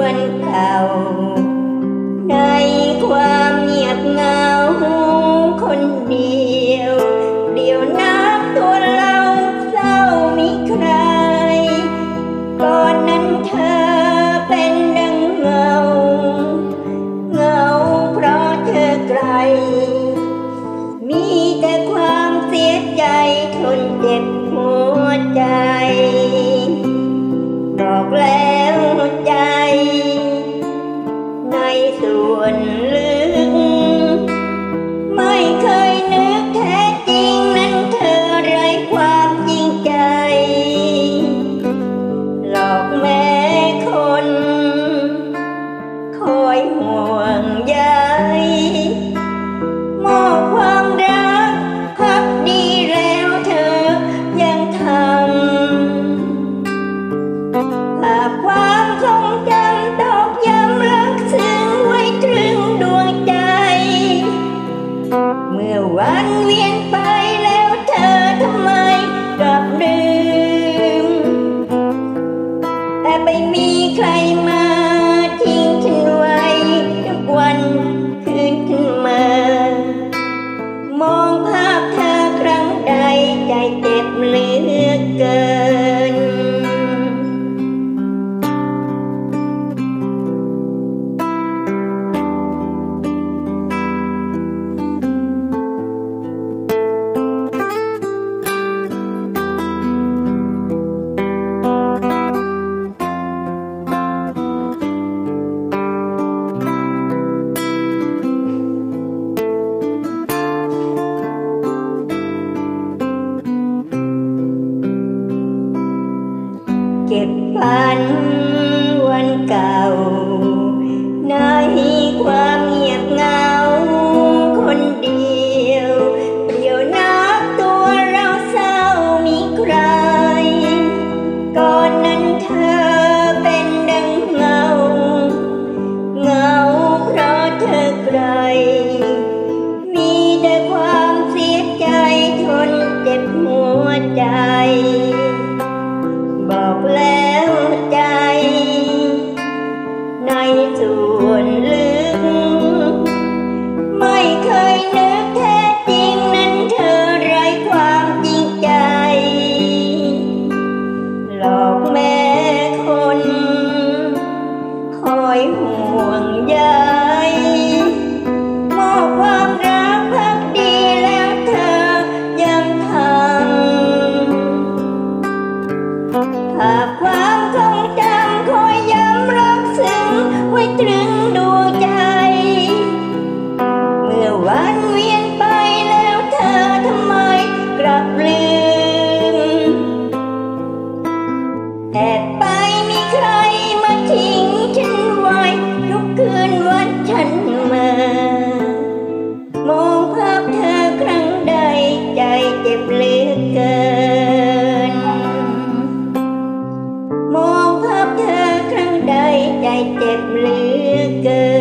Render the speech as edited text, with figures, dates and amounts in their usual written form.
วันเก่าในความเงียบเหงาคนเดียวเดียวนับตัวเราเศร้ามิใครก่อนนั้นเธอเป็นดังเงาเงาเพราะเธอไกลมีแต่ความเสียใจทนเจ็บหัวใจบอกแล้วใจในส่วนลึกไม่เคยนึกแท้จริงนั้นเธอไร้ความจริงใจหลอกแม้คนคอยห่วงใยมอบความรักพักดีแล้วเธอยังทำภาพความทรงจำตอกย้ำรักซึ้งไว้ตรึงดวงใจเมื่อวันเวียนไปแล้วเธอทำไมกลับลืมแต่ไปมีใครมาทิ้งฉันไว้ทุกวันคืนขึ้นมามองภาพเธอครั้งใดใจเจ็บเหลือเกินเก็บฝันวันเก่าในความเงียบเหงาคนเดียวเปลี่ยวนับตัวเราเศร้ามิใครก่อนนั้นเธอเป็นดังเงาเงาเพราะเธอไกลมีแต่ความเสียใจทนเจ็บหัวใจบอกแล้วใจในส่วนลึกไม่เคยนึกแท้จริงนั้นเธอไร้ความจริงใจหลอกแม้คนคอยห่วงใยมอบความรักพักดีแล้วเธอยังทำภาพความทรงจำคอยย้ำรักซึ้งไว้ตรึงดวงใจเมื่อวันเวียนไปแล้วเธอทำไมกลับลืมแอบไปมีใครมาทิ้งฉันไว้ทุกคืนวันฉันมามองภาพเธอครั้งใดใจเจ็บเหลือเกินมองภาพเธอครั้งใดใจเจ็บเหลือเกิน